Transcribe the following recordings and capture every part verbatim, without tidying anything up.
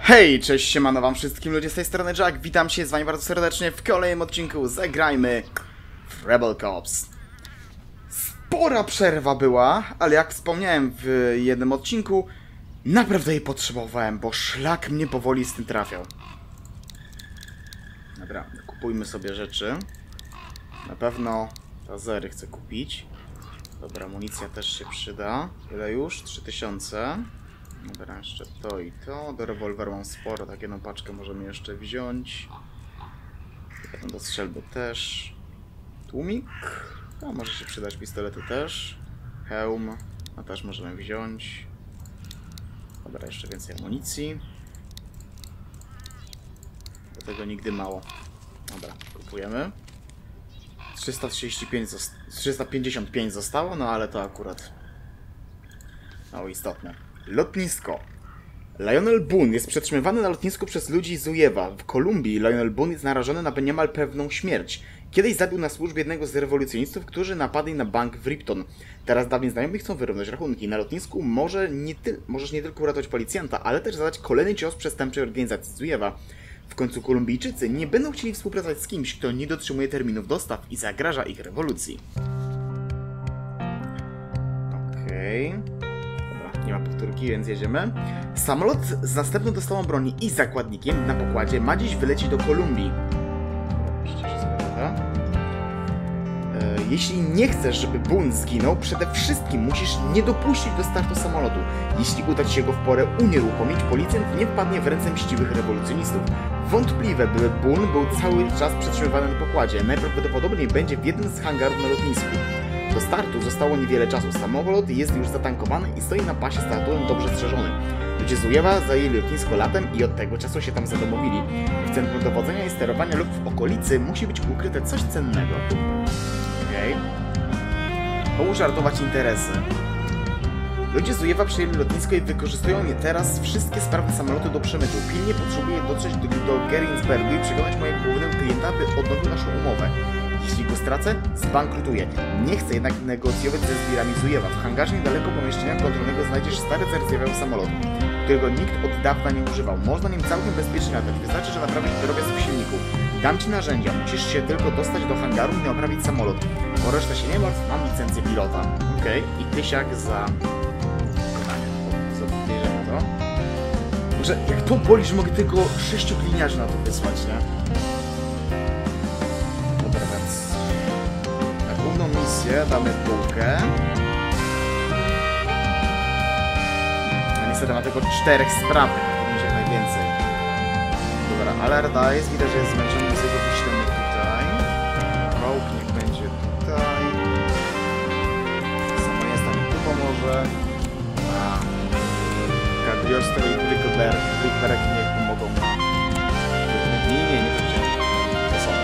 Hej, cześć, siemano wam wszystkim ludzie, z tej strony Jack, witam się z wami bardzo serdecznie w kolejnym odcinku. Zagrajmy w Rebel Cops. Spora przerwa była, ale jak wspomniałem w jednym odcinku, naprawdę jej potrzebowałem, bo szlak mnie powoli z tym trafiał. Dobra, kupujmy sobie rzeczy. Na pewno tazery chcę kupić. Dobra, amunicja też się przyda. Ile już? trzy tysiące. Dobra, jeszcze to i to. Do rewolweru mam sporo, tak jedną paczkę możemy jeszcze wziąć. Do strzelby też. Tłumik. No, może się przydać, pistolety też. Hełm. No też możemy wziąć. Dobra, jeszcze więcej amunicji. Do tego nigdy mało. Dobra, kupujemy. trzysta trzydzieści pięć trzysta pięćdziesiąt pięć zostało, no ale to akurat mało istotne. Lotnisko. Lionel Boone jest przetrzymywany na lotnisku przez ludzi z Zujewa. W Kolumbii Lionel Boone jest narażony na niemal pewną śmierć. Kiedyś zabił na służbie jednego z rewolucjonistów, którzy napadli na bank w Ripton. Teraz dawni znajomi chcą wyrównać rachunki. Na lotnisku może nie ty możesz nie tylko uratować policjanta, ale też zadać kolejny cios przestępczej organizacji z Zujewa. W końcu Kolumbijczycy nie będą chcieli współpracować z kimś, kto nie dotrzymuje terminów dostaw i zagraża ich rewolucji. Okej... Okay. Nie ma powtórki, więc jedziemy. Samolot z następną dostawą broni i zakładnikiem na pokładzie ma dziś wylecieć do Kolumbii. Jeśli nie chcesz, żeby Boone zginął, przede wszystkim musisz nie dopuścić do startu samolotu. Jeśli uda ci się go w porę unieruchomić, policjant nie wpadnie w ręce mściwych rewolucjonistów. Wątpliwe, by Boone był cały czas przetrzymywany na pokładzie. Najprawdopodobniej będzie w jednym z hangarów na lotnisku. Do startu zostało niewiele czasu. Samolot jest już zatankowany i stoi na pasie startowym dobrze strzeżony. Ludzie z Zujewa zajęli lotnisko latem i od tego czasu się tam zadomowili. W centrum dowodzenia i sterowania lub w okolicy musi być ukryte coś cennego. Okej. Okay. Połóż żartować interesy. Ludzie z Zujewa przejęli lotnisko i wykorzystują je teraz wszystkie sprawne samoloty do przemytu. Pilnie potrzebuję dotrzeć do, do Gerinsbergu i przekonać mojego głównego klienta, by odnowił naszą umowę. Jeśli go stracę, zbankrutuję. Nie chcę jednak negocjować ze zbirami Zujewa. W hangarze niedaleko pomieszczenia kontrolnego znajdziesz stary zardzewiały samolot, którego nikt od dawna nie używał. Można nim całkiem bezpiecznie latać. Wystarczy, że naprawisz drobiazg w silniku. Dam ci narzędzia. Musisz się tylko dostać do hangaru i naprawić samolot. O resztę się nie martw, mam licencję pilota. Okej. Okay. I tysiak za wykonanie. Zabierzemy to. Może jak to boli, że mogę tylko sześciu gliniarzy na to wysłać, nie? Misję, damy półkę. No niestety ma tylko czterech sprawnych, powinien się jak najwięcej. Dobra, Alert Dice, widać, że jest zmęczony, z jego wyślemy tutaj. Rogue niech będzie tutaj. Samo jest tam tu pomoże. A Gabriostro i Gryberek niech pomogą na... Nie, nie, nie to się. To są.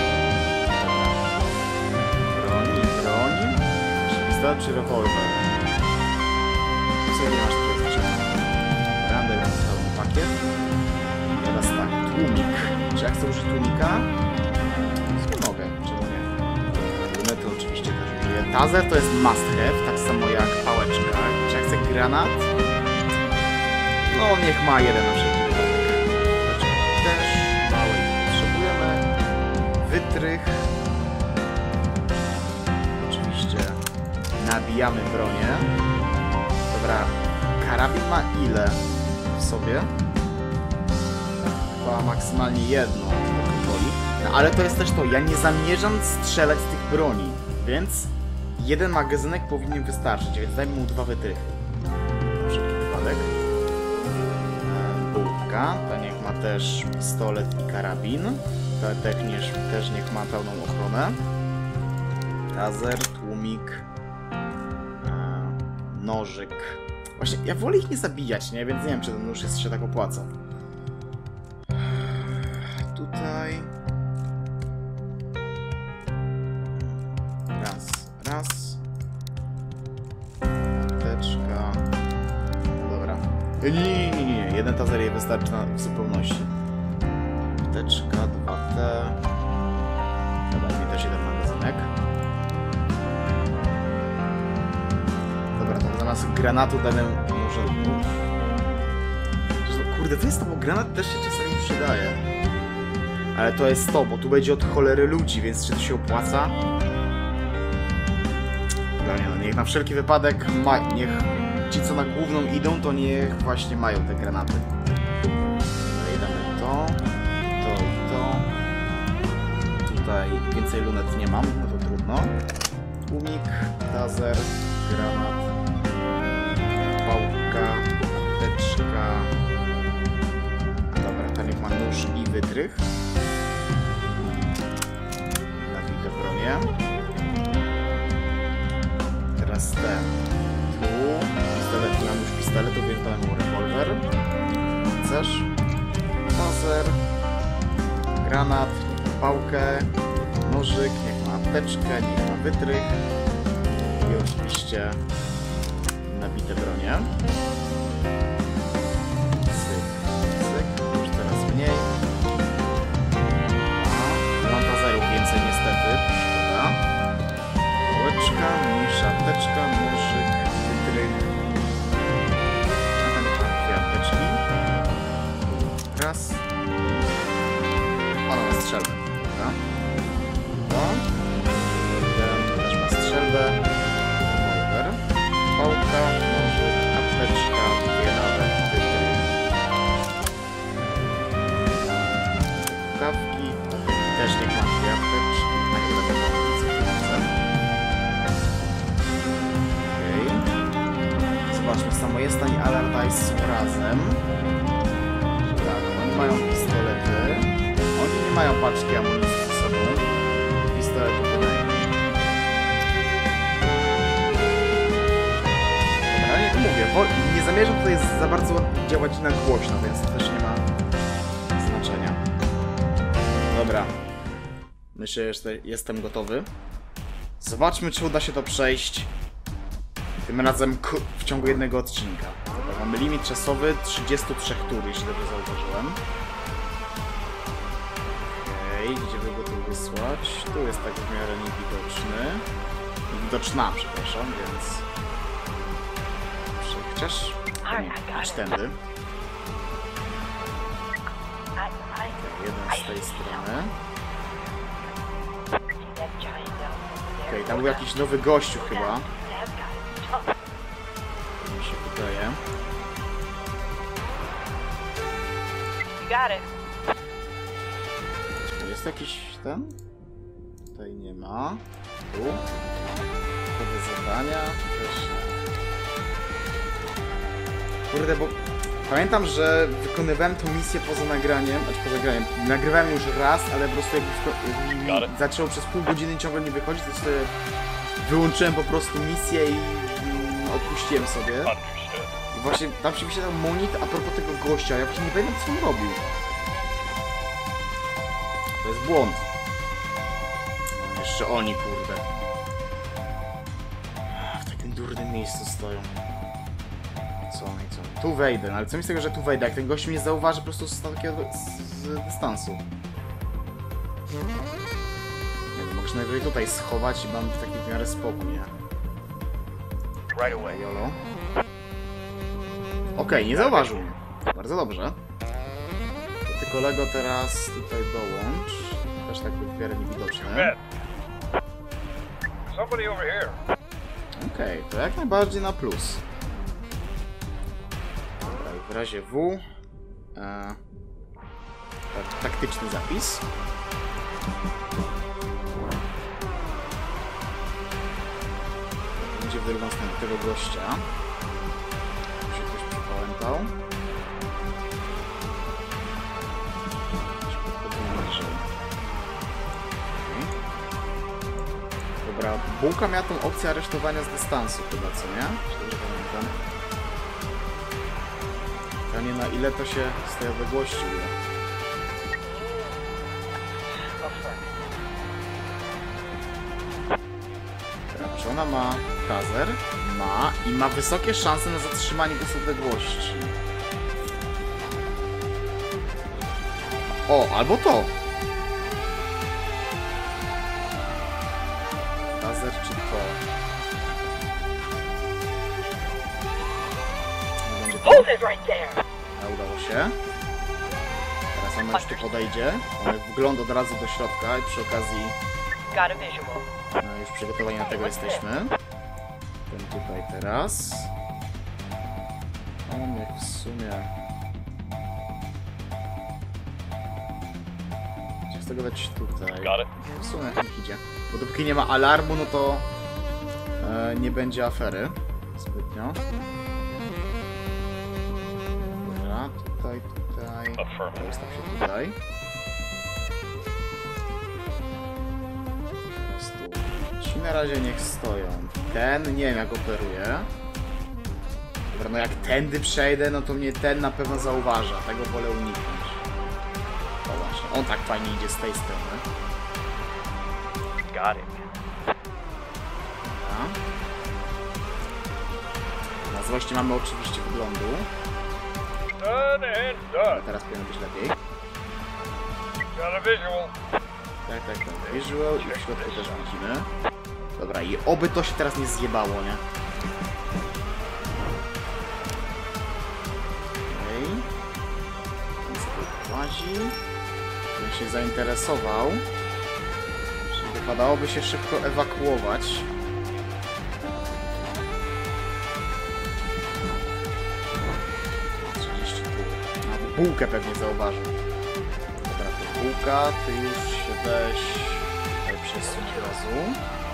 Czy rewolwer? Co nie masz tutaj znaczenia? Randę mam cały pakiet. Teraz tak, tłumik. Czy ja chcę użyć tłumika? Co mogę? Czemu nie? Lunety oczywiście też użyję. Taser to jest must have, tak samo jak pałeczka. Czy ja chcę granat? No niech ma jeden na wszelki wypadek. Też mały potrzebujemy. Wytrych. Nabijamy bronię. Dobra, karabin ma ile w sobie? Chyba maksymalnie jedno do kontroli. No ale to jest też to, ja nie zamierzam strzelać z tych broni, więc jeden magazynek powinien wystarczyć, więc dajmy mu dwa wytrychy. Na wszelki wypadek. Bułka, ta niech ma też pistolet i karabin. Ta też, też niech ma pełną ochronę. Taser, tłumik. Nożyk. Właśnie, ja wolę ich nie zabijać, nie? Więc nie wiem, czy ten nóż jest, się tak opłaca. Tutaj... Raz, raz. Apteczka. No dobra. Nie, nie, nie, nie. Jeden tazer jej wystarczy na, w zupełności. Apteczka, dwa T. Dobra, mi też jeden magazynek. Zamiast granatu damy może... Kurde, to jest to, bo granat też się czasami przydaje. Ale to jest to, bo tu będzie od cholery ludzi, więc czy to się opłaca? No nie, no niech na wszelki wypadek ma... niech ci, co na główną idą, to niech właśnie mają te granaty. Dalej damy to, to i to. Tutaj więcej lunet nie mam, no to trudno. Tłumik, taser, granat, pałka, apteczka. Dobra, ten niech ma nóż i wytrych. Nawite bronie. Teraz ten. Tu pistolet, na nóż pistoletu, więc dałem mu rewolwer. Chcesz? Taser, granat, pałkę, nożyk, niech ma apteczkę, niech ma wytrych i oczywiście nabite bronie. Cyk, cyk, już teraz mniej. A, mam taserów więcej niestety, szkoda. Pałeczka, mniejsza apteczka, nożyk, wytrych. A ten ma dwie apteczki. Raz. Ona ma strzelbę, dobra. No. Ten też ma strzelbę. Rewolwer. Pałka, nożyk, apteczka, dwie nawet, wytrych. Kawki. Też niech ma dwie apteczki. Na chwilę będą więcej. Okej. Zobaczmy, Samojestan i Allardyce są razem. Tak, oni mają pistolety. Oni nie mają paczki amunicji ze sobą. Pistoletu bynajmniej. Dobra, nie mówię, bo nie zamierzam tutaj za bardzo działać na głośno, więc to też nie ma znaczenia. Dobra. Myślę, że jestem gotowy. Zobaczmy, czy uda się to przejść. Tym razem w ciągu jednego odcinka. Dobra, mamy limit czasowy trzydzieści trzy tur, jeśli dobrze zauważyłem. Okej, okay, gdzie by go tu wysłać? Tu jest tak w miarę niewidoczny. Niewidoczna, przepraszam, więc... Chociaż... Nie, idź tędy. Jeden z tej strony. Okej, okay, tam był jakiś nowy gościu chyba. Mi się wydaje. Jest jakiś ten? Tutaj nie ma. Tu. Te zadania. Też. Kurde, bo pamiętam, że wykonywałem tą misję poza nagraniem, znaczy poza nagraniem. Nagrywałem już raz, ale po prostu jakby zaczęło przez pół godziny ciągle nie wychodzić, to sobie wyłączyłem po prostu misję i odpuściłem sobie. I właśnie tam się wyświetlał monit a propos tego gościa, ja właśnie nie pamiętam, co on robił. To jest błąd. Jeszcze oni, kurde. W takim durnym miejscu stoją. Co oni, co oni? Tu wejdę, no ale co mi z tego, że tu wejdę? Jak ten gość mnie zauważy, po prostu z takiego z, z dystansu. Nie wiem, mogę się najwyżej tutaj schować i mam w takim w miarę spokój, nie? Right away, YOLO. Okej, okay, nie zauważył mnie. Bardzo dobrze. To ty, kolego, teraz tutaj dołącz. Też tak w miarę niewidoczny. Okej, okay, to jak najbardziej na plus. Dobra, i w razie W e, tak, taktyczny zapis. Będzie w drugą stronę tego gościa. Tu się ktoś przypałętał. Dobra, bułka miała tą opcję aresztowania z dystansu chyba, co nie? Dobrze pamiętam. Pytanie, na ile to się z tej odległości uda. Dobra, czy ona ma taser? Ma i ma wysokie szanse na zatrzymanie go z odległości. O, albo to! Taser czy to? A, udało się. Teraz ona już tu podejdzie. Mamy wgląd od razu do środka i przy okazji... No już przygotowani na tego jesteśmy. Ten tutaj teraz. On jak w sumie... Chcę tego dać tutaj. W sumie jak mi idzie. Bo dopóki nie ma alarmu, no to e, nie będzie afery zbytnio. Dobra, tutaj, tutaj. Ustaw się tutaj. Teraz tu. Ci na razie niech stoją. Ten nie wiem jak operuje. Dobra, no jak tędy przejdę, no to mnie ten na pewno zauważa. Tego wolę uniknąć. O właśnie, on tak fajnie idzie z tej strony. Got it. Dobra. Na złości mamy oczywiście wyglądu. Done and done. Teraz powinno być lepiej. Got a visual. Tak, tak, tak. Visual i w środku też widzimy. Dobra, i oby to się teraz nie zjebało, nie? Okej. Okay. Ten sobie łazi. Ten się zainteresował. Czyli wypadałoby się szybko ewakuować. trzydzieści tu. No, bułkę pewnie zauważył. Dobra, to bułka, ty już się weź tutaj przesuń od razu.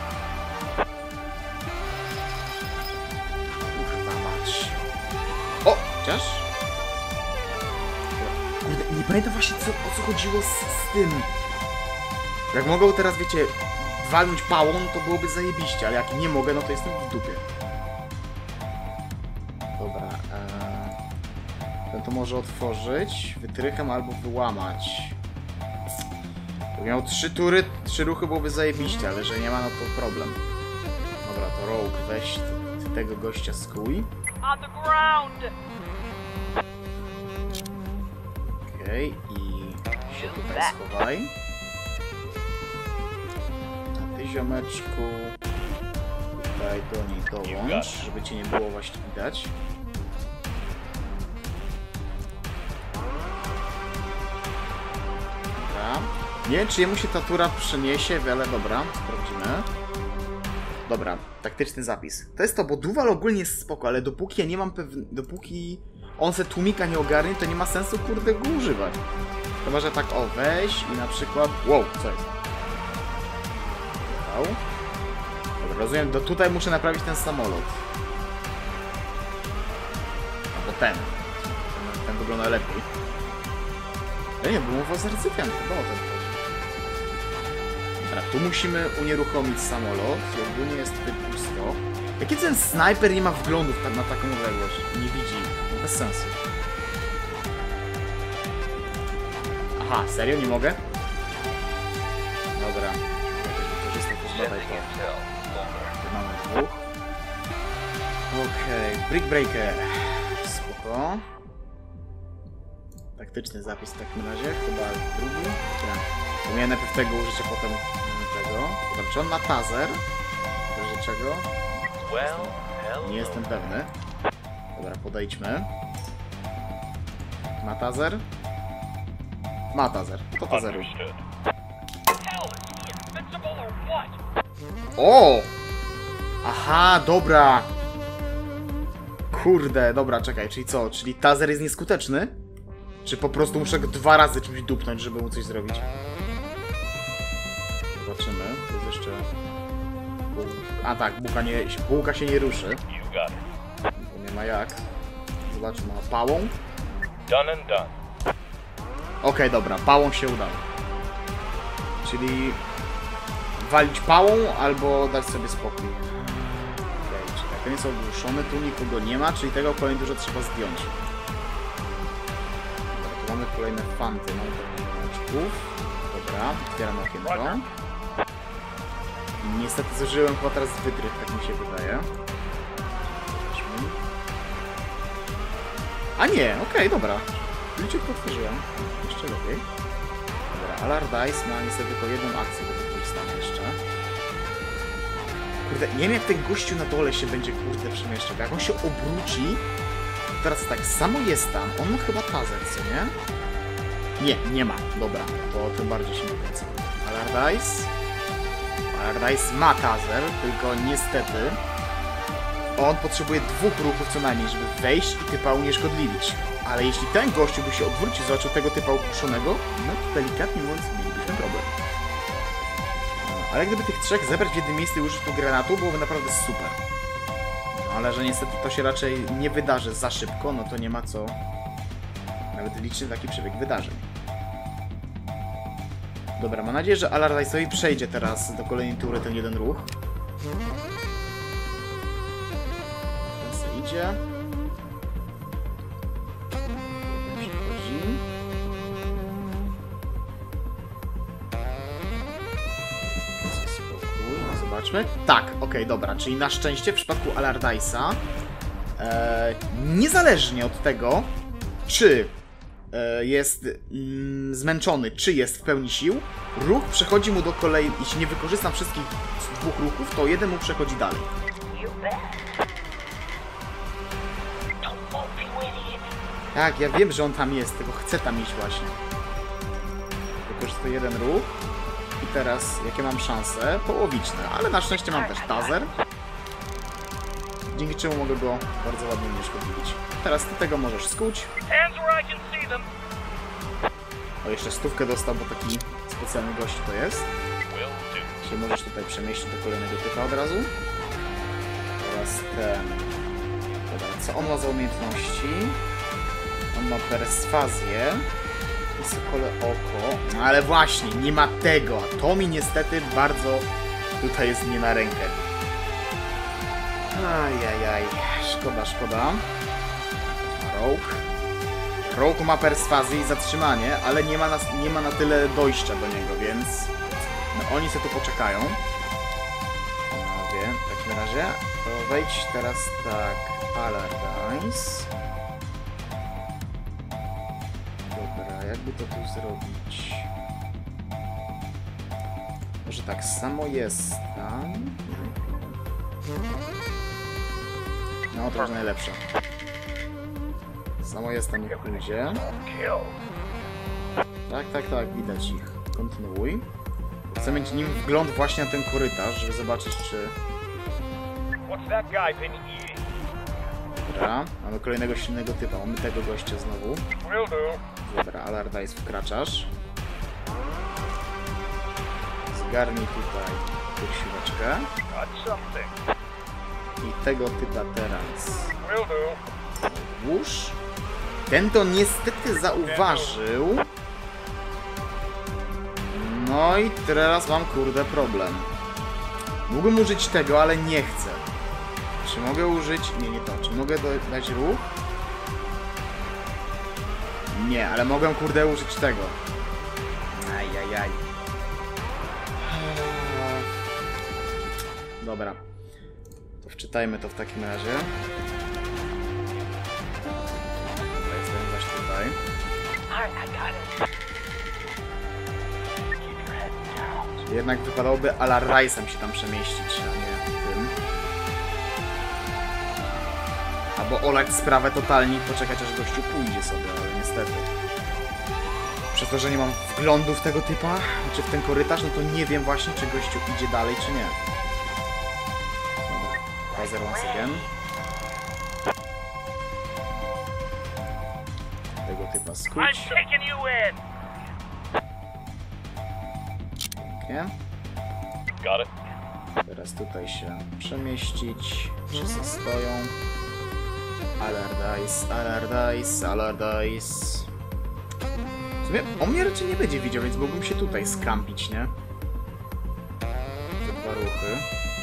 Kurwa mać. O! Chociaż? Kurde, nie pamiętam właśnie co, o co chodziło z, z tym. Jak mogę teraz, wiecie, walnąć pałą, to byłoby zajebiście, ale jak nie mogę, no to jestem w dupie. Dobra, ee... ten to może otworzyć wytrychem albo wyłamać. Gdyby miał trzy tury, trzy ruchy byłoby zajebiście, ale że nie ma, no to problem. Dobra, to Rogue, weź ty tego gościa skój. Okej, okay, i się tutaj schowaj. A ty, ziomeczku, tutaj do niej dołącz, żeby cię nie było właśnie widać. Dobra. Nie wiem, czy jemu się ta tura przeniesie, ale dobra, sprawdzimy. Dobra, taktyczny zapis. To jest to, bo Duval ogólnie jest spoko, ale dopóki ja nie mam pewności, dopóki on se tłumika nie ogarnie, to nie ma sensu, kurde, go używać. Chyba, że tak, o, weź i na przykład... Wow, co jest? Wow. Dobra, rozumiem, do tutaj muszę naprawić ten samolot. Albo ten. Ten, ten wygląda lepiej. Ja nie, bo mowa z recypiantem, chyba o ten chodzi. Dobra, tu musimy unieruchomić samolot i ogólnie jest tutaj pusto. Jaki ten snajper nie ma wglądów na taką odległość? Nie widzi. Bez sensu. Aha, serio? Nie mogę? Dobra. Wykorzystam to zbadaj to. Tu mamy dwóch. Okej, okay. Brick Breaker. Spoko. Taktyczny zapis w takim razie. Chyba drugi. Tak. Miałem najpierw tego użyć, a potem tego. Dobra, czy on ma taser? W razie czego? Nie jestem pewny. Dobra, podejdźmy. Ma taser? Ma taser. To tazeruj. O! Aha, dobra. Kurde, dobra, czekaj, czyli co? Czyli taser jest nieskuteczny? Czy po prostu muszę go dwa razy czymś dupnąć, żeby mu coś zrobić? Zobaczymy. To jest jeszcze... A tak, bułka, nie, bułka się nie ruszy. Bo nie ma jak. Zobaczmy, a pałą? Done and done. Okej, okay, dobra, pałą się udało. Czyli walić pałą albo dać sobie spokój. Okej, okay, czekaj, ten jest ogłuszony, tu nikogo nie ma, czyli tego kolejnie dużo trzeba zdjąć. Dobra, tu mamy kolejne fanty, mamy ziomeczków. Dobra, otwieramy okienko. I niestety zużyłem chyba teraz wytrych, tak mi się wydaje. A nie, okej, okay, dobra. Liczutko otworzyłem. Jeszcze lepiej. Dobra, Allardyce ma niestety tylko jedną akcję do wykorzystania jeszcze. Kurde, nie wiem jak ten gościu na dole się będzie kurde przemieszczał. Jak on się obróci, teraz tak, samo jest tam. On ma chyba tazer, co nie? Nie, nie ma. Dobra, to tym bardziej się nie kręcę. Allardyce. Allardyce ma tazer, tylko niestety on potrzebuje dwóch ruchów co najmniej, żeby wejść i typa unieszkodliwić. Ale jeśli ten gościu by się odwrócił, zobaczył tego typa ukruszonego, no to delikatnie mówiąc mielibyśmy problem. Ale gdyby tych trzech zebrać w jednym miejscu i użyć tu granatu, byłoby naprawdę super. No ale że niestety to się raczej nie wydarzy za szybko, no to nie ma co nawet liczyć taki przebieg wydarzeń. Dobra, mam nadzieję, że Allardyce'owi przejdzie teraz do kolejnej tury ten jeden ruch. Ten se idzie. Przechodzi. Spokój, zobaczmy. Tak, okej, okay, dobra, czyli na szczęście w przypadku Allardyce'a e, niezależnie od tego, czy jest mm, zmęczony, czy jest w pełni sił, ruch przechodzi mu do kolei, jeśli nie wykorzystam wszystkich dwóch ruchów, to jeden mu przechodzi dalej. Tak, ja wiem, że on tam jest, tylko chcę tam iść właśnie. Wykorzystuję jeden ruch i teraz, jakie mam szanse? Połowiczne, ale na szczęście mam też tazer, dzięki czemu mogę go bardzo ładnie unieszkodliwić. Teraz ty tego możesz skuć. O, jeszcze stówkę dostał, bo taki specjalny gość to jest. Się możesz tutaj przemieścić do kolejnego typa od razu. Teraz ten... Dobra, co on ma za umiejętności? On ma perswazję. I sokole oko. No ale właśnie, nie ma tego. A to mi niestety bardzo tutaj jest nie na rękę. Ajajaj. Szkoda, szkoda. Rogue. Rogue ma perswazję i zatrzymanie, ale nie ma, na, nie ma na tyle dojścia do niego, więc no, oni sobie tu poczekają. Panowie, w takim razie to wejdź teraz tak, Allardyce. Dobra, jakby to tu zrobić? Może tak samo jest tam. No, to już najlepsze. Samo jest tam ich pójdzie. Tak, tak, tak, widać ich. Kontynuuj. Chcę mieć nim wgląd właśnie na ten korytarz, żeby zobaczyć, czy... Dobra, mamy kolejnego silnego typa. Mamy tego gościa znowu. Dobra, Allardyce, wkraczasz. Zgarnij tutaj kursiweczkę. I tego typa teraz włóż. Ten to niestety zauważył. No i teraz mam kurde problem. Mógłbym użyć tego, ale nie chcę. Czy mogę użyć... Nie, nie to. Czy mogę dać ruch? Nie, ale mogę kurde użyć tego. Ajajaj. Dobra. To wczytajmy to w takim razie. Tutaj. Czyli jednak wypadałoby Allardyce'em się tam przemieścić, a nie tym. Albo olać sprawę totalnie i poczekać, aż gościu pójdzie sobie, ale niestety. Przez to, że nie mam wglądu w tego typa, czy w ten korytarz, no to nie wiem właśnie, czy gościu idzie dalej, czy nie. Dobra, tazer once again. Tego typa skuć. Pięknie. Teraz tutaj się przemieścić. Wszyscy stoją. Allardyce, Allardyce, Allardyce. W sumie on mnie raczej nie będzie widział, więc mógłbym się tutaj skampić, nie? Te dwa ruchy.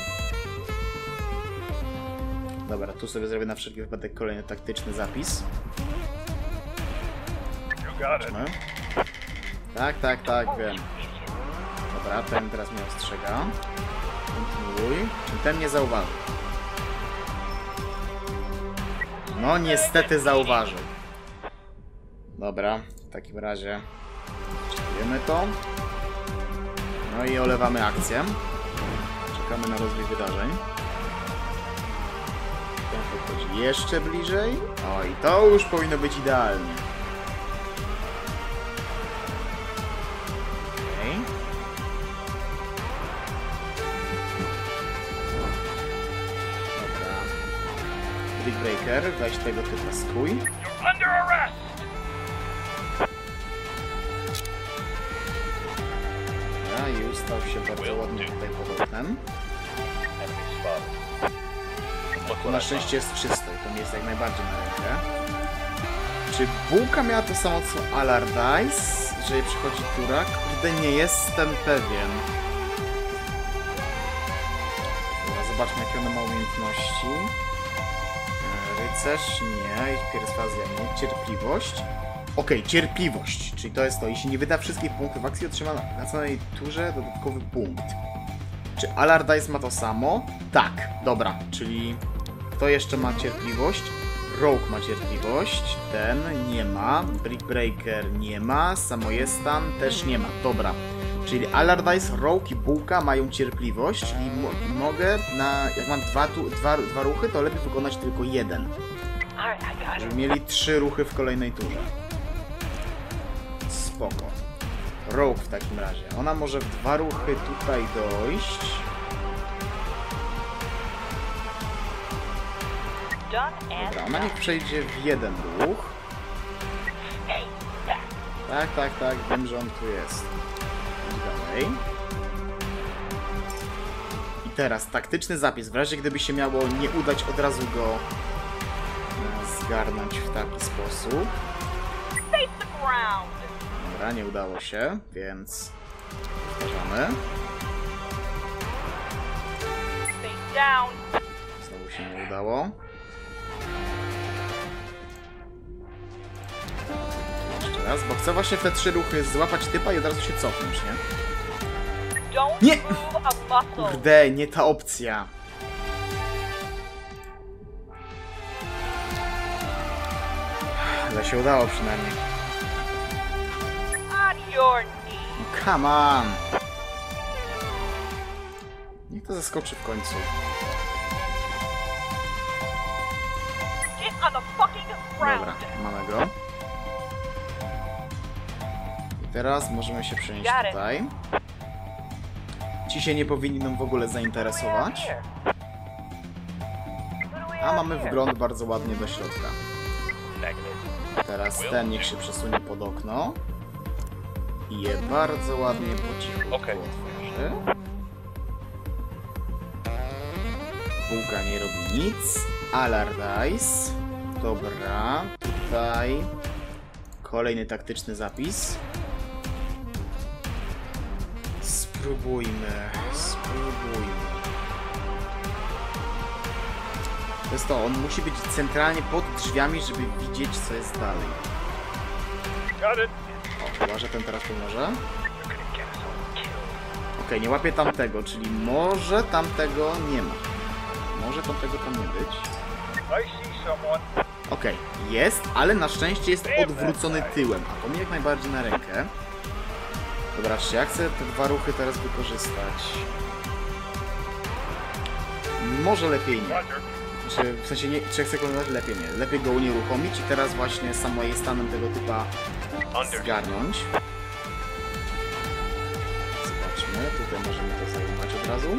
Dobra, tu sobie zrobię na wszelki wypadek kolejny taktyczny zapis. Zobaczmy. Tak, tak, tak, wiem. Dobra, ten teraz mnie ostrzega. Kontynuuj. Czy ten nie zauważył? No niestety zauważył. Dobra, w takim razie czekujemy to. No i olewamy akcję. Czekamy na rozwój wydarzeń. Ten podchodzi jeszcze bliżej. O, i to już powinno być idealnie. Okej. Dobra. Brick Breaker, weź tego typa skój. You're under arrest! Dobra, i ustał się bardzo ładnie tutaj pod oknem. Enemy spotted. Look To what na I szczęście jest czysto i to mi jest jak najbardziej na rękę. Czy bułka miała to samo co Allardyce? Że jej przychodzi tura? Kurde, nie jestem pewien. Dobra, zobaczmy jakie one ma umiejętności. E, Rycerz nie, perswazja nie, cierpliwość. Okej, okay, cierpliwość, czyli to jest to. Jeśli nie wyda wszystkich punktów akcji, otrzyma na całej turze dodatkowy punkt. Czy Allardyce ma to samo? Tak, dobra, czyli kto jeszcze ma cierpliwość? Rogue ma cierpliwość, ten nie ma, Brick Breaker nie ma, Samojestan też nie ma, dobra. Czyli Allardyce, Rogue i Bułka mają cierpliwość, czyli mo mogę na, jak mam dwa, tu, dwa, dwa ruchy, to lepiej wykonać tylko jeden. Żeby mieli trzy ruchy w kolejnej turze. Spoko. Rogue w takim razie. Ona może w dwa ruchy tutaj dojść. Dobra, ona niech przejdzie w jeden ruch. Tak, tak, tak, wiem, że on tu jest. Idź dalej. I teraz taktyczny zapis. W razie gdyby się miało nie udać, od razu go zgarnąć w taki sposób. Dobra, nie udało się, więc powtarzamy. Znowu się nie udało. Jeszcze raz, bo chcę właśnie w te trzy ruchy złapać typa i od razu się cofnąć, nie? Nie! Kurde, nie ta opcja. Ale się udało przynajmniej. Come on! Niech to zaskoczy w końcu. Dobra, mamy go. I teraz możemy się przenieść tutaj. Ci się nie powinni nam w ogóle zainteresować. A mamy wgląd bardzo ładnie do środka. Teraz ten niech się przesunie pod okno. I je bardzo ładnie po cichu Okay. otworzy. Bułka nie robi nic. Allardyce. Dobra. Tutaj kolejny taktyczny zapis. Spróbujmy. Spróbujmy. To jest to. On musi być centralnie pod drzwiami, żeby widzieć, co jest dalej. Got it. O, chyba, że ten teraz pomoże. Okej, okay, nie łapię tamtego, czyli może tamtego nie ma. Może tamtego tam nie być. Okej, okay, jest, ale na szczęście jest odwrócony tyłem, a to mi jak najbardziej na rękę. Dobra, czy ja chcę te dwa ruchy teraz wykorzystać? Może lepiej nie. Czy, w sensie, nie, czy ja chcę kombinować? Lepiej nie. Lepiej go unieruchomić i teraz właśnie samoistanem tego typa zgarnąć. Zobaczmy, tutaj możemy to zajmować od razu.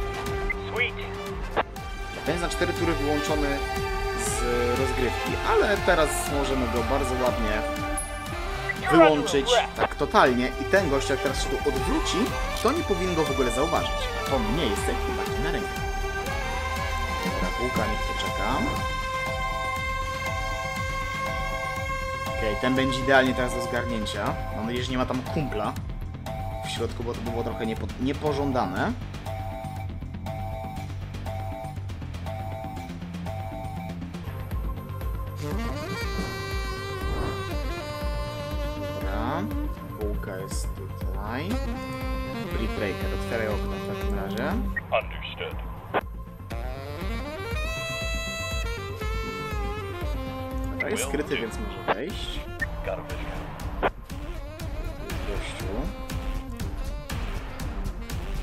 Ten jest na cztery tury wyłączony z rozgrywki, ale teraz możemy go bardzo ładnie wyłączyć tak totalnie i ten gość, jak teraz się tu odwróci, to nie powinien go w ogóle zauważyć. A to nie jest jak najbardziej na rękę. Dobra, bułka, niech poczeka. Okej, okay, ten będzie idealnie teraz do zgarnięcia. Mam nadzieję, że nie ma tam kumpla w środku, bo to było trochę niepo niepożądane. Dobra, bułka jest tutaj. Brick Breaker, otwieraj okno w takim razie. Understood. Dobra, jest skryty, więc może wejść. Got a vision. Gościu.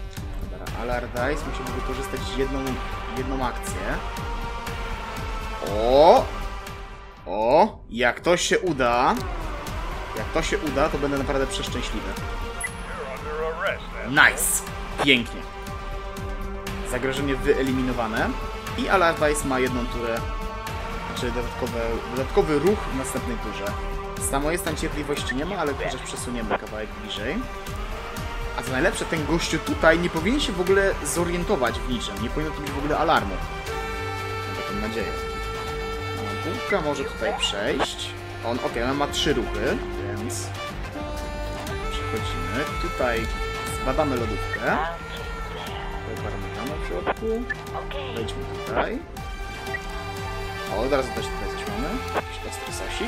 Dobra, Allardyce musimy wykorzystać jedną, jedną akcję. O! O! Jak to się uda... Jak to się uda, to będę naprawdę przeszczęśliwy. You're under arrest, Astro. Nice! Pięknie. Zagrożenie wyeliminowane. I Allardyce ma jedną turę, znaczy dodatkowe, dodatkowy ruch w następnej turze. Samo jest tam cierpliwości nie ma, ale chociaż przesuniemy kawałek bliżej. A co najlepsze, ten gościu tutaj nie powinien się w ogóle zorientować w niczym. Nie powinno tu być w ogóle alarmu. Mam taką nadzieję. No, bułka może tutaj przejść. On, okej, on ma trzy ruchy, więc... Przechodzimy. Tutaj zbadamy lodówkę. Barmykamy w środku. Wejdźmy tutaj. O, od razu też tutaj coś mamy. Jakiś ostry sosik.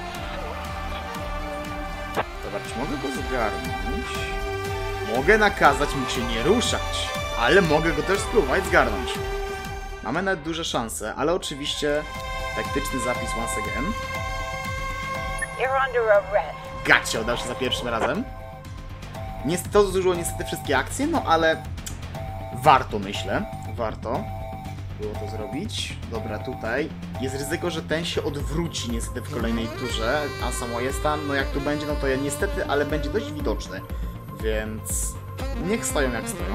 Dobra, czy mogę go zgarnąć? Mogę nakazać mu się nie ruszać, ale mogę go też spróbować zgarnąć. Mamy nawet duże szanse, ale oczywiście taktyczny zapis once again. You're under arrest. Gacie, udało się za pierwszym razem. Niestety to zużyło niestety wszystkie akcje, no ale warto, myślę. Warto było to zrobić. Dobra, tutaj jest ryzyko, że ten się odwróci niestety w kolejnej turze, a samo jest tam, no jak tu będzie, no to ja niestety, ale będzie dość widoczny. Więc niech stoją jak stoją.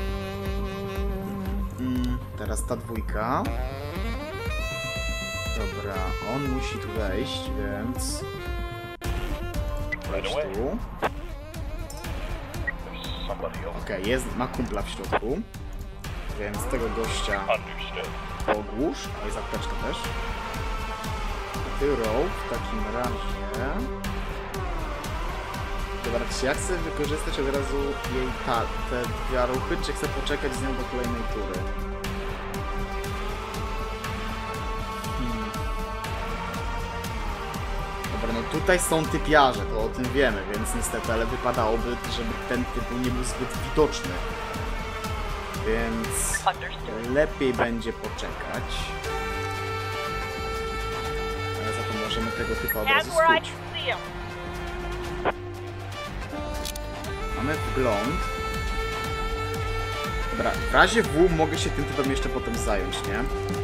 Mm, teraz ta dwójka. Dobra, on musi tu wejść, więc... Wejdź tu. Somebody else. Okej, okay, jest, ma kumpla w środku. Więc tego gościa Understood. ogłusz. A jest apteczka też. Ty roll w takim razie... Dobra, czy ja chcę wykorzystać od razu jej ta, te dwie ruchy, czy chcę poczekać z nią do kolejnej tury? Hmm. Dobra, no tutaj są typiarze, to o tym wiemy, więc niestety, ale wypadałoby, żeby ten typ nie był zbyt widoczny. Więc lepiej będzie poczekać. Ale za to możemy tego typa od razu That's where I skuć. can see him. Mamy wgląd. Dobra, w razie W mogę się tym typem jeszcze potem zająć, nie?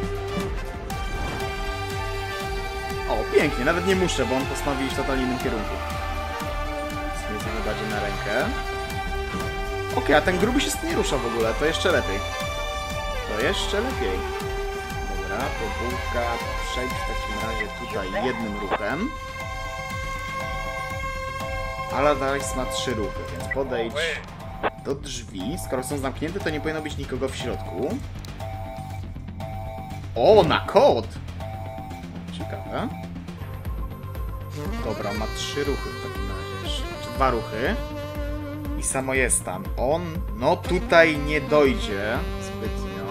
O, pięknie, nawet nie muszę, bo on postanowił iść w totalnie innym kierunku. Zmierzamy bardziej na rękę. Okej, okay, a ten gruby się nie rusza w ogóle, to jeszcze lepiej. To jeszcze lepiej. Dobra, to bułka przejdź w takim razie tutaj jednym ruchem. Allardyce ma trzy ruchy, więc podejdź do drzwi. Skoro są zamknięte, to nie powinno być nikogo w środku. O, na kod! Ciekawe. Dobra, on ma trzy ruchy w takim razie jeszcze. Czy dwa ruchy. I samo jest tam. On, no tutaj nie dojdzie zbytnio.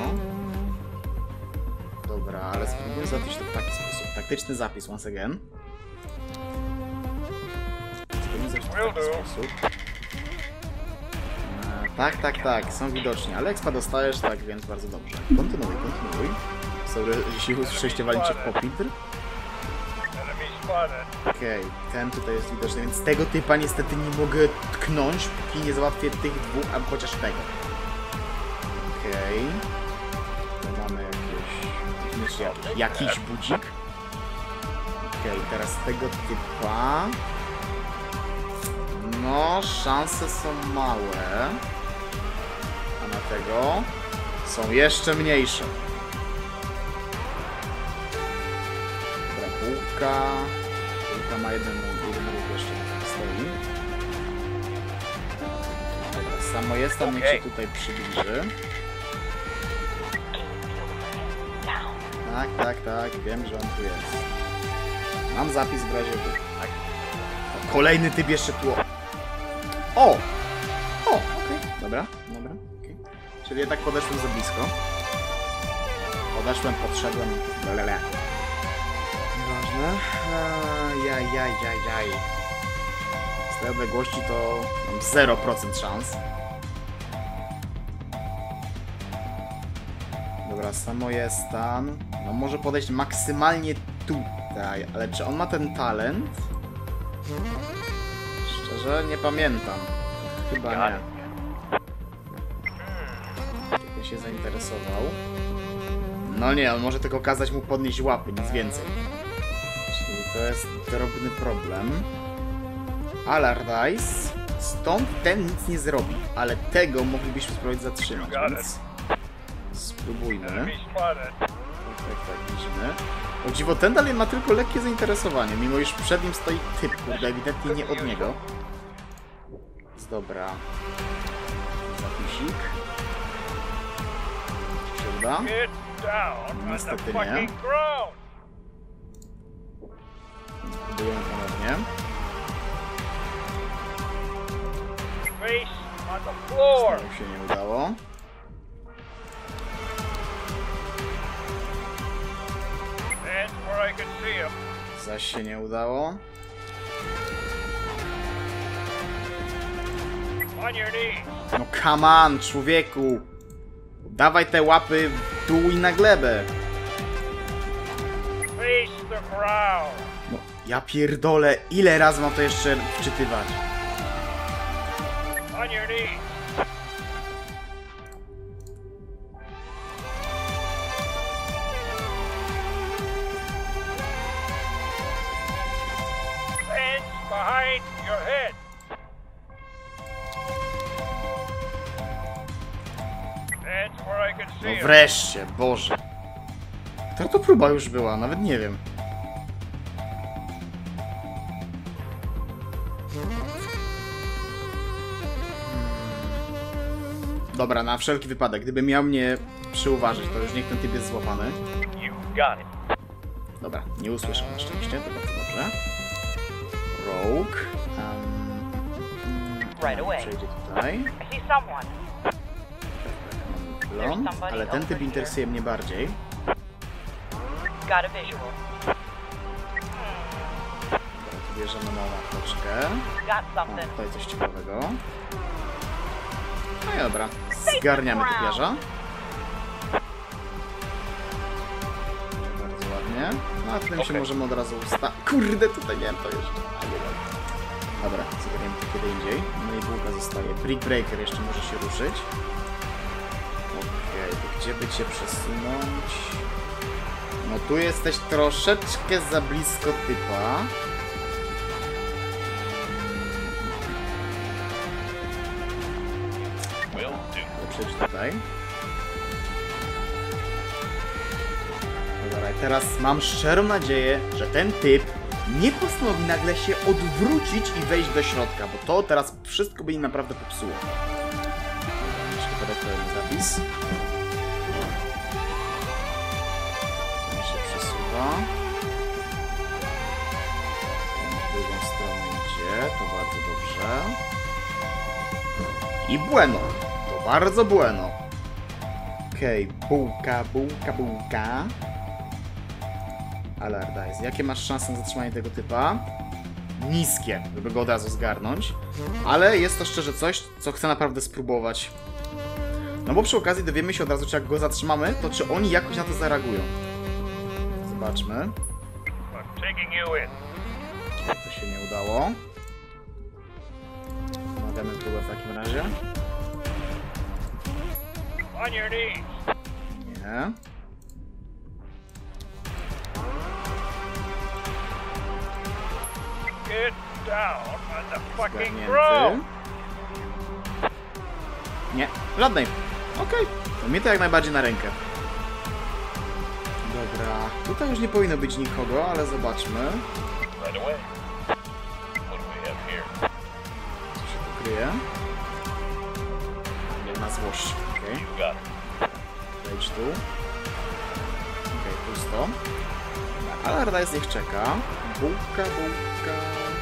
Dobra, ale spróbuję załatwić to w taki sposób. Taktyczny zapis, once again. Spróbuję załatwić to w taki sposób. E, tak, tak, tak, są widoczni. Ale expa dostajesz, tak, więc bardzo dobrze. Kontynuuj, kontynuuj. Sorry, jeśli usłyszeliście walicie w popitr. Okej, okay, ten tutaj jest widoczny, więc tego typa niestety nie mogę tknąć, póki nie załatwię tych dwóch, albo chociaż tego. Okej. Okay. Tu mamy jakieś... jakiś, jakiś budzik. Okej, okay, teraz tego typa... No, szanse są małe. A na tego są jeszcze mniejsze. Bułka. Bułka ma jeden, jeden ruch jeszcze tak stoi. Dobra, samo jest tam, niech się tutaj przybliży. Tak, tak, tak, wiem, że on tu jest. Mam zapis w razie W. O, kolejny typ jeszcze tu. O! O, okej, okay. Dobra, dobra, okej. Okay. Czyli jednak podeszłem za blisko. Podeszłem, podszedłem. Lelele. Nieważne. Jaj, jaj, jaj, jaj. Z tej odległości to mam zero procent szans. Dobra, samo jest tam. No może podejść maksymalnie tutaj, ale czy on ma ten talent? Szczerze nie pamiętam. Chyba nie. Tylko się zainteresował. No nie, on może tylko kazać mu podnieść łapy, nic więcej. Czyli to jest drobny problem. Allardyce. Stąd ten nic nie zrobi, ale tego moglibyśmy spróbować zatrzymać, więc spróbujmy. Enemy spotted. Tak, tak, tak, widzimy. O dziwo, ten dalej ma tylko lekkie zainteresowanie, mimo iż przed nim stoi typ, kurde, ewidentnie nie od niego. Więc dobra. Zapisik. Czy się uda? Get down on the Niestety nie. fucking ground. Próbujemy ponownie. Face on the floor. Znowu się nie udało. That's where I can see him. Zaś się nie udało. On your knees. No come on, człowieku! Dawaj te łapy w dół i na glebę! Face the ground. No, ja pierdolę, ile razy mam to jeszcze wczytywać? On your knees. Hands behind your head. That's where I can No see him. wreszcie, Boże. Która to próba już była? Nawet nie wiem. Dobra, na wszelki wypadek. Gdyby miał mnie przyuważyć, to już niech ten typ jest złapany. You've got it. Dobra, nie usłyszę na szczęście, to bardzo dobrze. Rogue. Um, Right away. przejdzie tutaj. I see someone. Blond, ale ten typ interesuje mnie bardziej. Got a visual. Dobra, tu bierzemy małą apteczkę. Got O, something. tutaj coś ciekawego. No i dobra, zgarniamy typiarza. Bardzo ładnie. No a tym się Okej. możemy od razu usta... Kurde, tutaj miałem to jeszcze. A, nie wiem. Dobra, zagarniemy to kiedy indziej. No i bułka zostaje. Brick Breaker jeszcze może się ruszyć. Okej, to gdzie by cię przesunąć? No tu jesteś troszeczkę za blisko typa. Will do. Przejdź tutaj. Dobra, i teraz mam szczerą nadzieję, że ten typ nie postanowi nagle się odwrócić i wejść do środka, bo to teraz wszystko by im naprawdę popsuło. Dobra, jeszcze kolejny zapis. Ten się przesuwa. Ten w drugą stronę idzie, to bardzo dobrze. I bueno. To bardzo bueno. Okej, okay, bułka, bułka, bułka. Allardyce. Jakie masz szanse na zatrzymanie tego typa? Niskie, żeby go od razu zgarnąć. Ale jest to szczerze coś, co chcę naprawdę spróbować. No bo przy okazji dowiemy się od razu, czy jak go zatrzymamy, to czy oni jakoś na to zareagują. Zobaczmy. I'm taking you in. To się nie udało. Pomawiamy próbę w takim razie. On your knees. Nie. Get down on the fucking Zgarnięty. ground. Nie, żadnej. Okej, to mnie to jak najbardziej na rękę. Dobra, tutaj już nie powinno być nikogo, ale zobaczmy. Right away. What do we have here? Co się tu kryje? Jedna złość, okej. You got it. Wejdź tu. Okej, pusto. Allardyce niech czeka. Bułka, bułka.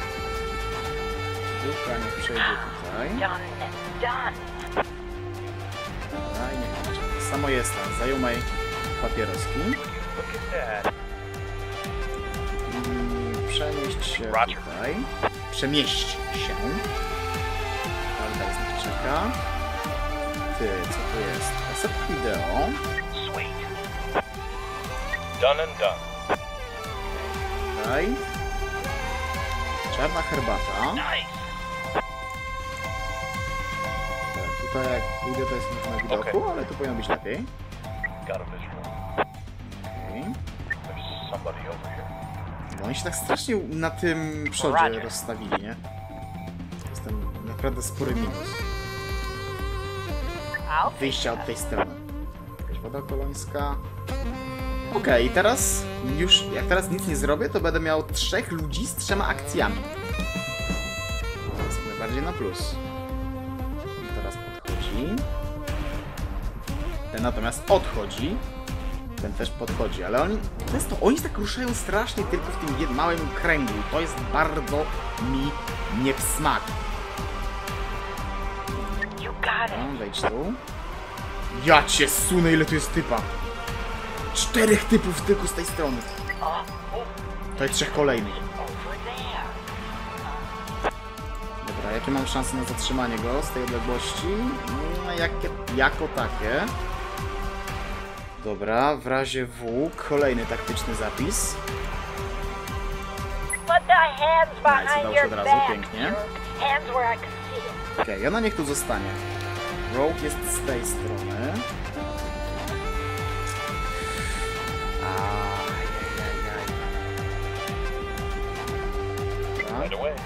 Bułka niech przejdzie tutaj. Done. Done. Dobra, i niech czeka. Samo jest tam, zajumaj papieroski. Look at that. I przenieść się Roger. tutaj. Przemieść się. Allardyce niech czeka. Ty, co to jest? Kaset wideo. Sweet. Done and done. Tutaj. Czarna herbata. Nice. Tak, tutaj jak pójdę to jest już na widoku, Okej. ale to powinno być lepiej. Got a visual. Okej. There's somebody over here. No oni się tak strasznie na tym przodzie Roger. rozstawili, nie? Jest tam naprawdę spory minus. I'll Wyjścia od tej strony. Jakaś woda kolońska. Okej, okay, teraz już, jak teraz nic nie zrobię, to będę miał trzech ludzi z trzema akcjami. To jest najbardziej na plus. I teraz podchodzi. Ten natomiast odchodzi. Ten też podchodzi, ale oni często, oni tak ruszają strasznie tylko w tym jed- małym kręgu. To jest bardzo mi nie w smak. You got it. No, wejdź tu. Ja cię sunę, ile tu jest typa. Czterech typów tylko z tej strony. Oh, To jest trzech kolejnych. over there. Dobra, jakie mam szanse na zatrzymanie go z tej odległości? No, jakie, jako takie. Dobra, w razie W kolejny taktyczny zapis. Put the hands behind udało się your od razu, back. pięknie. Hands where I can see them. Okej, okay, ona niech tu zostanie. Rogue jest z tej strony. Ajajajaj. Dobra. Right away.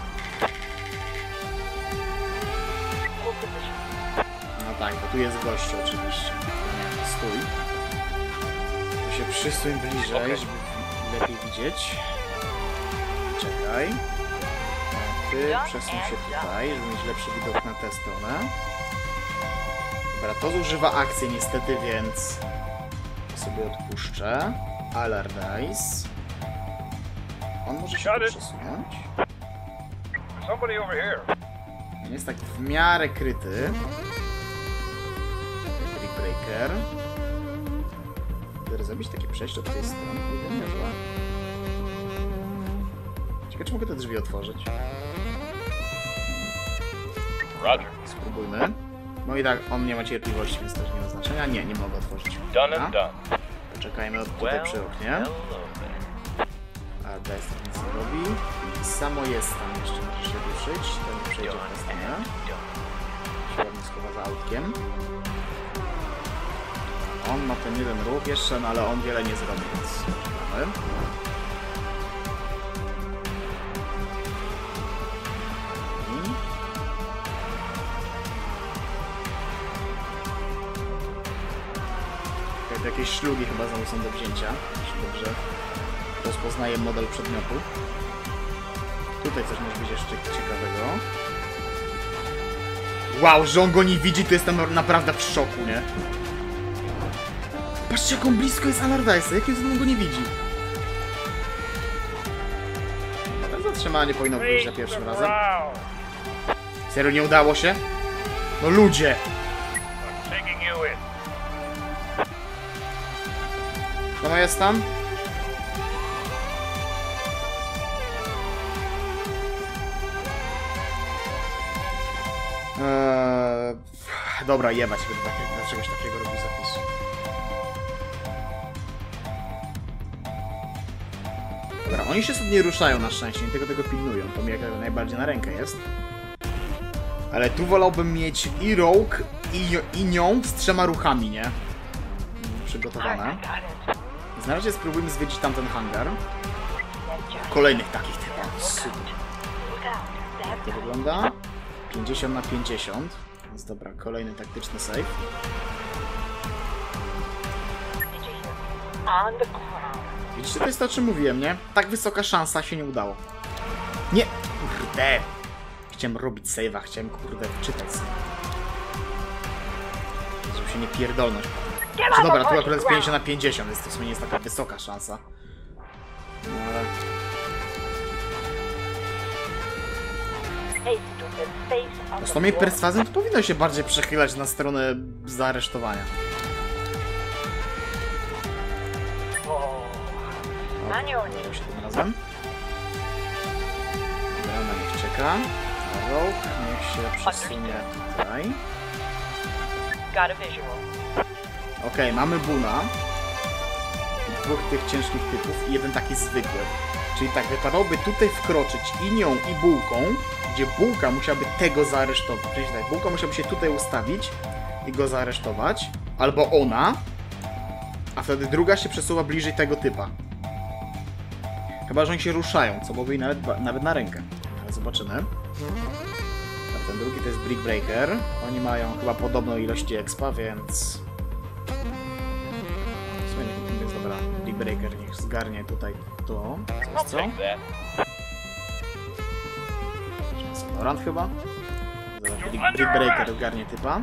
Hold position. No tak, bo tu jest gościu oczywiście. Nie, stój. Tu się przysuń bliżej, Okej. żeby lepiej widzieć. Czekaj. A ty przesuń się tutaj, żeby mieć lepszy widok na tę stronę. Dobra, to zużywa akcję niestety, więc sobie odpuszczę. Allardyce. On może się Got tu it. przesunąć. There's somebody over here. On jest tak w miarę kryty. Brick Breaker. Gdyby zrobić takie przejście od tej strony, to będzie niezłe. Ciekawe, czy mogę te drzwi otworzyć. Roger. Spróbujmy. No i tak, on nie ma cierpliwości, więc też nie ma znaczenia. Nie, nie mogę otworzyć. Done Dobra. and done. Poczekajmy od tutaj Well, przy oknie. hello there. A Dest nic nie robi. I samo jest tam jeszcze, może się ruszyć. To nie przejdzie w tę stronę. Się ładnie schowa za autkiem. On ma ten jeden ruch jeszcze, no ale on wiele nie zrobi, więc czekamy. I... Okej, to jakieś szlugi chyba znowu są do wzięcia, jeśli dobrze rozpoznaję model przedmiotu. Tutaj coś może być jeszcze ciekawego. Wow, że on go nie widzi, to jestem naprawdę w szoku, nie? Patrzcie, jak on blisko jest Allardyce'a, jak on go nie widzi. Dobra, zatrzymanie powinno być za pierwszym razem. Serio, nie udało się? No ludzie! I'm taking you in. No jest tam? Eee, dobra, jebać, będę takie, dla czegoś takiego robił zapisu. Dobra, oni się sobie nie ruszają na szczęście, nie tylko tego pilnują, to mi jak najbardziej na rękę jest. Ale tu wolałbym mieć i Rogue, i, i nią z trzema ruchami, nie? Przygotowane. I got it. Na razie spróbujmy zwiedzić tamten hangar. Then just Kolejnych takich typów. look Super. out. Look out. Jak to That wygląda? pięćdziesiąt na pięćdziesiąt. Więc dobra, kolejny taktyczny save. Did you hear? On the ground. Widzicie, to jest to, o czym mówiłem, nie? Tak wysoka szansa się nie udało. Nie! Kurde! Chciałem robić save'a, chciałem, kurde, wczytać sobie. Żeby się nie pierdolnąć. Get Znaczy, on dobra, the tu akurat fucking jest pięćdziesiąt ground. na pięćdziesiąt, więc to w sumie nie jest taka wysoka szansa. No ale... Hey, stupid. Face on No z the tą jej floor. perswazją to powinno się bardziej przechylać na stronę zaaresztowania. Oh. On your knees. Udało się tym razem. Dobra, niech czeka. A Rogue niech się przesunie tutaj. Got a visual. Okej, mamy Buna. Dwóch tych ciężkich typów i jeden taki zwykły. Czyli tak, wypadałoby tutaj wkroczyć i nią, i bułką, gdzie bułka musiałaby tego zaaresztować. Czyli tak, bułka musiałaby się tutaj ustawić i go zaaresztować. Albo ona. A wtedy druga się przesuwa bliżej tego typa. Chyba, że oni się ruszają, co byłoby nawet, nawet na rękę. Ale zobaczymy. A ten drugi to jest Brick Breaker. Oni mają chyba podobną ilość expa, więc... W sumie nie, więc dobra, Brick Breaker niech zgarnie tutaj to. Co jest co? Take that. Valorant chyba? Dobra, Brick, Brick Breaker zgarnie typa.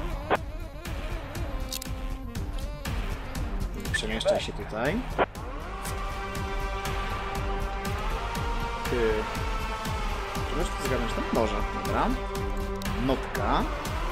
Przemieszczaj się tutaj. Ty... Czy możesz to zgarnąć tam? Może, dobra. Notka.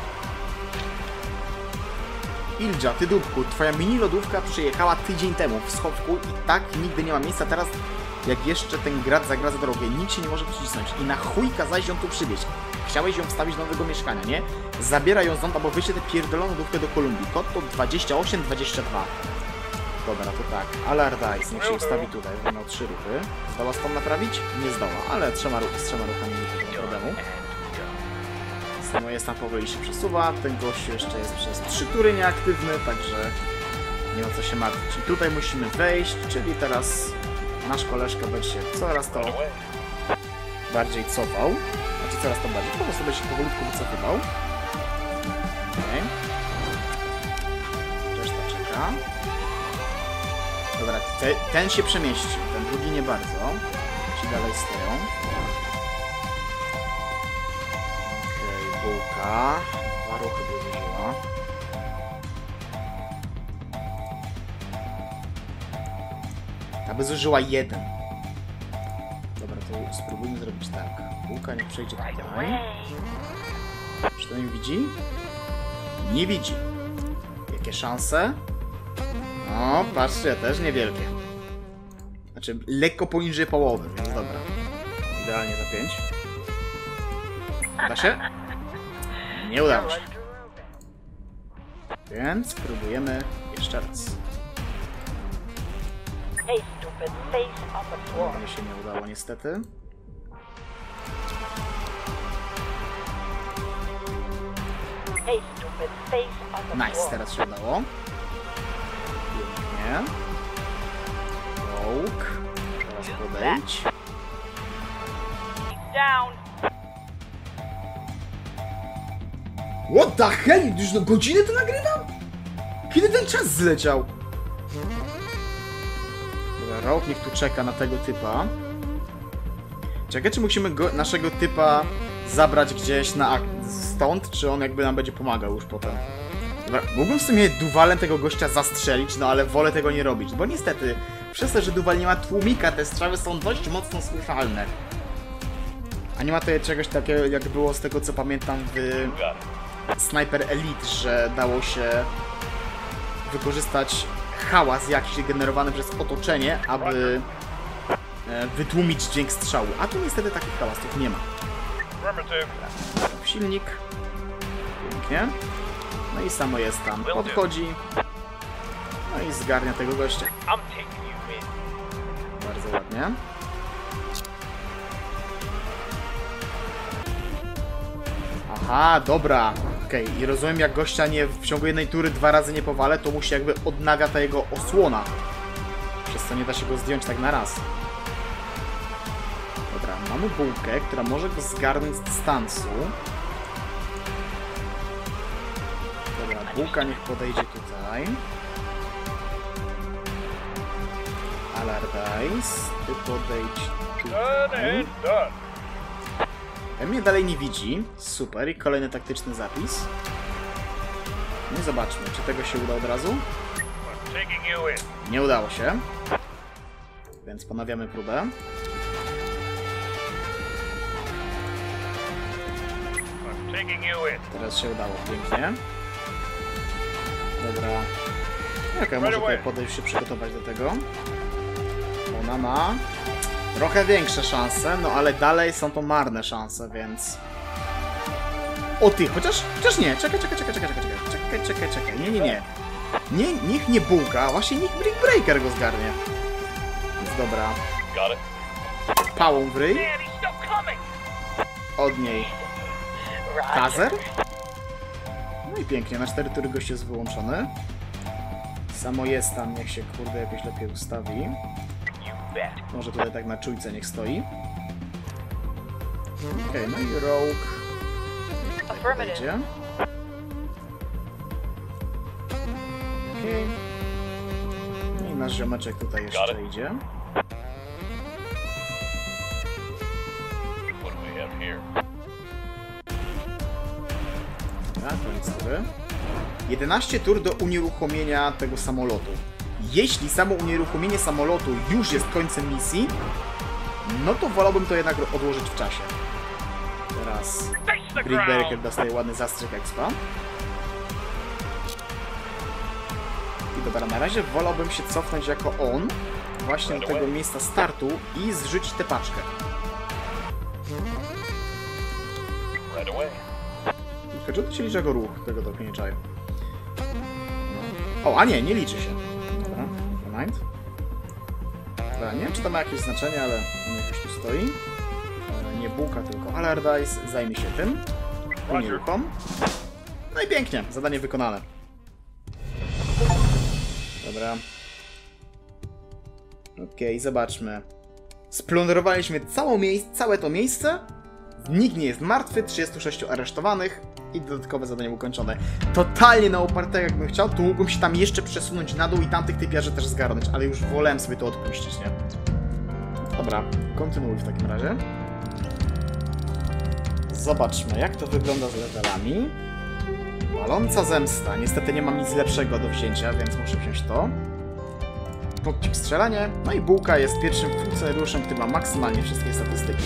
Ilja, ty dupku, twoja mini lodówka przyjechała tydzień temu w schowku i tak nigdy nie ma miejsca. Teraz, jak jeszcze ten grad zagra za drogę, nikt się nie może przycisnąć. I na chuj kazałeś ją tu przywieźć. Chciałeś ją wstawić do nowego mieszkania, nie? Zabieraj ją stąd, albo wyślij tę pierdoloną lodówkę do Kolumbii. Kod to dwadzieścia osiem dwadzieścia dwa. Dobra, to tak. Alardice, niech się ustawi tutaj, bo miał trzy ruchy. Zdała stąd naprawić? Nie zdoła, ale trzema ruch, z trzema ruchami nie ma problemu. Samo jest tam powoli się przesuwa, ten gościu jeszcze jest przez trzy tury nieaktywny, także nie ma co się martwić. I tutaj musimy wejść, czyli teraz nasz koleżka będzie się coraz to bardziej cofał. Znaczy coraz to bardziej, po prostu będzie się powolutku wycofywał. Okej. Reszta czeka. Dobra, te, ten się przemieścił, ten drugi nie bardzo. Ci dalej stoją. Okej, bułka. Dwa ruchy by zużyła. Ta by zużyła jeden. Dobra, to spróbujmy zrobić tak. Bułka niech przejdzie tutaj. Czy to nie widzi? Nie widzi. Jakie szanse? No, patrzcie, też niewielkie. Znaczy, lekko poniżej połowy, więc dobra. Idealnie za pięć. Uda się? Nie udało się. Więc spróbujemy jeszcze raz. Hey, stupid, face on the floor. To mi się nie udało niestety. Hey, stupid, face on the Nice, floor. teraz się udało. Pięknie. Poke. Teraz podejdź. Down. What the hell? Już no godzinę to nagrywam? Kiedy ten czas zleciał? Dobra, Rogue niech tu czeka na tego typa. Czekaj, czy musimy go, naszego typa zabrać gdzieś na ak stąd, czy on jakby nam będzie pomagał już potem? Dobra, mógłbym w sumie Duwalem tego gościa zastrzelić, no ale wolę tego nie robić, bo niestety przez to, że Duwal nie ma tłumika, te strzały są dość mocno słyszalne. A nie ma tutaj czegoś takiego, jak było z tego, co pamiętam w Sniper Elite, że dało się wykorzystać hałas jakiś generowany przez otoczenie, aby e, wytłumić dźwięk strzału. A tu niestety takich hałasów nie ma. Silnik. Pięknie. No i samo jest tam. Podchodzi. No i zgarnia tego gościa. Bardzo ładnie. Aha, dobra. Okej, okay. I rozumiem, jak gościa nie w ciągu jednej tury dwa razy nie powalę, to musi jakby odnawia ta jego osłona. Przez co nie da się go zdjąć tak na raz. Dobra, mamy bułkę, która może go zgarnąć z dystansu. Dobra, bułka niech podejdzie tutaj. Alardice, ty podejdź tutaj. Mnie dalej nie widzi. Super. I kolejny taktyczny zapis. No i zobaczmy, czy tego się uda od razu. Nie udało się. Więc ponawiamy próbę. Teraz się udało. Pięknie. Dobra. Okej, okay, może tutaj podejść się przygotować do tego. Ona ma trochę większe szanse, no ale dalej są to marne szanse, więc... O ty, chociaż, chociaż nie, czekaj, czekaj, czekaj, czekaj, czekaj, czekaj, czekaj, czekaj, nie, nie, nie. Nie, niech nie bułka, właśnie niech Brick Breaker go zgarnie. Więc dobra. Pałą w ryj. Od niej taser. No i pięknie, na cztery tury gość jest wyłączony. Samo jest tam, niech się kurde jakoś lepiej ustawi. Może tutaj tak na czujce niech stoi. Okej, okay, no i Rogue. Idzie. Okej. Okay. No i nasz ziomeczek tutaj jeszcze idzie. Dobra, koniec tury. jedenaście tur do unieruchomienia tego samolotu. Jeśli samo unieruchomienie samolotu już jest końcem misji, no to wolałbym to jednak odłożyć w czasie. Teraz Brickberger dostaje ładny zastrzyk expa. I dobra, na razie wolałbym się cofnąć jako on właśnie do tego miejsca startu i zrzucić tę paczkę. Tylko czy to się liczy jako ruch? Tego to nie czaję. O, a nie, nie liczy się. Dobra, mind. Dobra, nie wiem, czy to ma jakieś znaczenie, ale on jakoś tu stoi. Nie bułka, tylko Allardyce zajmie się tym. Unieruchom. No i pięknie, zadanie wykonane. Dobra. Okej, okay, zobaczmy. Splądrowaliśmy całe, miejsce, całe to miejsce. Nikt nie jest martwy, trzydziestu sześciu aresztowanych i dodatkowe zadanie ukończone. Totalnie na upartego jakbym chciał, to mógłbym się tam jeszcze przesunąć na dół i tamtych typiarzy też zgarnąć, ale już wolałem sobie to odpuścić, nie? Dobra, kontynuuj w takim razie. Zobaczmy, jak to wygląda z levelami. Waląca zemsta. Niestety nie mam nic lepszego do wzięcia, więc muszę wziąć to. Punkcik strzelanie. No i bułka jest pierwszym funkcjonariuszem, który ma maksymalnie wszystkie statystyki.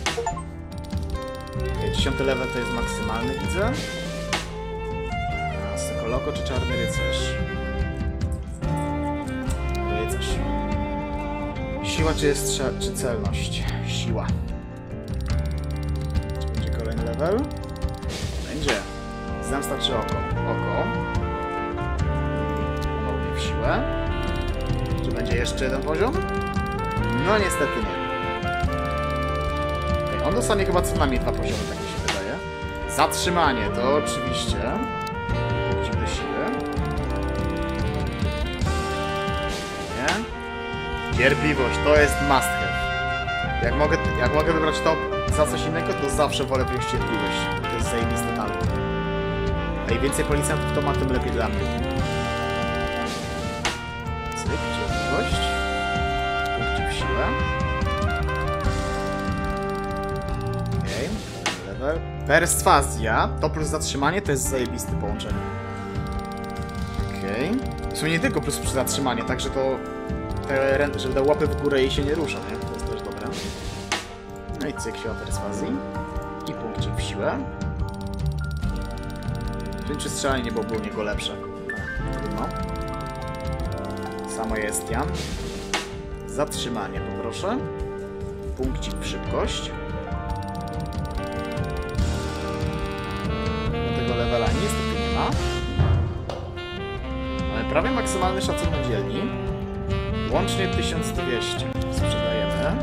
Okay, dziesiąty level to jest maksymalny, widzę. Sokoloko czy czarny rycerz? Rycerz. Siła czy, jest czy celność? Siła. Czy będzie kolejny level? Będzie. Zemsta czy oko? Oko. Ponownie w siłę. Czy będzie jeszcze jeden poziom? No niestety nie. Okay, on dostanie chyba co najmniej dwa poziomy, tak mi się wydaje. Zatrzymanie to oczywiście. Wrócimy do siły. Nie? Cierpliwość to jest must have. Jak mogę, jak mogę wybrać to za coś innego, to zawsze wolę wziąć cierpliwość. To jest zajebiste talent. A im więcej policjantów to ma, tym lepiej dla mnie. Cyk, cierpliwość. Punkcik w siłę. Okej, okay. Level. Perswazja, to plus zatrzymanie, to jest zajebiste połączenie. Okej. Okay. W sumie nie tylko plus przy zatrzymanie, także to te ręce, żeby dał łapy w górę i się nie ruszą, nie? To jest też dobre. No i cyk, siła perswazji. I punkcik w siłę. Czy strzelanie nie byłoby u niego lepsze? Trudno. Samo jest Jan. Zatrzymanie poproszę. Punkcik w szybkość. Do tego levela niestety nie ma. Mamy prawie maksymalny szacunek dzielni. Łącznie tysiąc dwieście. Sprzedajemy.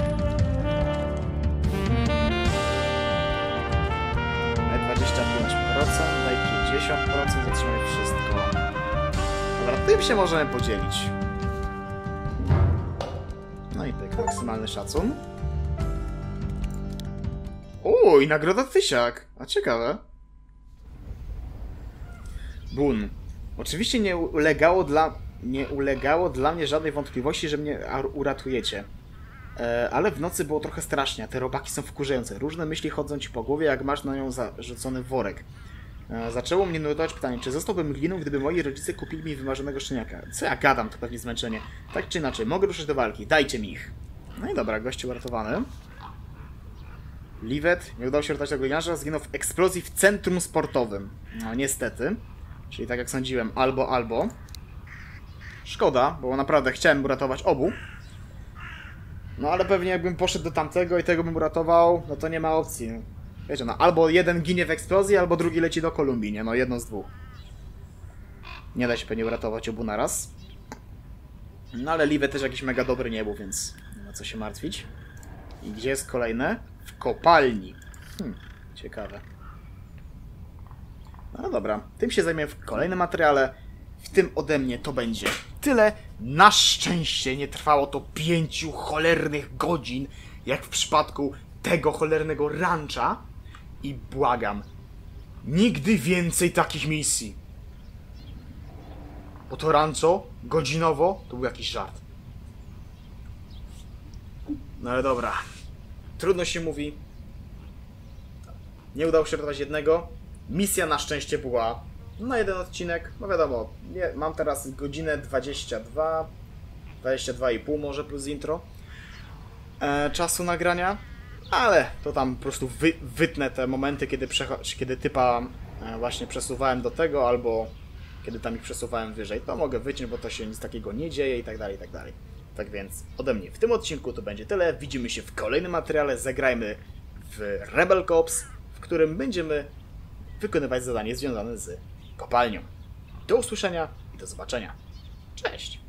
Daj dwadzieścia pięć procent, daj pięćdziesiąt procent, zatrzymaj wszystko. Dobra, tym się możemy podzielić. No i tak, maksymalny szacun. Uj, nagroda tysiak. A ciekawe. Bun. Oczywiście nie ulegało dla, nie ulegało dla mnie żadnej wątpliwości, że mnie uratujecie. E, ale w nocy było trochę strasznie, a te robaki są wkurzające. Różne myśli chodzą ci po głowie, jak masz na nią zarzucony worek. E, zaczęło mnie nurtować pytanie, czy zostałbym gliną, gdyby moi rodzice kupili mi wymarzonego szczeniaka. Co ja gadam, to pewnie zmęczenie. Tak czy inaczej, mogę ruszyć do walki, dajcie mi ich. No i dobra, gościu uratowany. Livet, nie udało się uratować tego gliniarza, zginął w eksplozji w centrum sportowym. No niestety. Czyli tak jak sądziłem, albo, albo. Szkoda, bo naprawdę chciałem uratować obu. No ale pewnie jakbym poszedł do tamtego i tego bym uratował, no to nie ma opcji. Wiecie, no albo jeden ginie w eksplozji, albo drugi leci do Kolumbii, nie? No jedno z dwóch. Nie da się pewnie uratować obu naraz. No ale Livet też jakiś mega dobry nie był, więc nie ma co się martwić. I gdzie jest kolejne? W kopalni. Hmm, ciekawe. No dobra, tym się zajmę w kolejnym materiale. w tym ode mnie to będzie tyle. Na szczęście nie trwało to pięciu cholernych godzin, jak w przypadku tego cholernego rancha. I błagam, nigdy więcej takich misji. Bo to rancho godzinowo to był jakiś żart. No ale dobra. Trudno się mówi. Nie udało się ratować jednego. Misja na szczęście była na jeden odcinek. No wiadomo, nie, mam teraz godzinę dwadzieścia dwa, dwadzieścia dwa i pół może plus intro e, czasu nagrania. Ale to tam po prostu wy, wytnę te momenty, kiedy, kiedy typa e, właśnie przesuwałem do tego, albo kiedy tam ich przesuwałem wyżej. To mogę wyciąć, bo to się nic takiego nie dzieje i tak dalej, i tak dalej. Tak więc ode mnie w tym odcinku to będzie tyle. Widzimy się w kolejnym materiale. Zagrajmy w Rebel Cops, w którym będziemy wykonywać zadanie związane z kopalnią. Do usłyszenia i do zobaczenia. Cześć!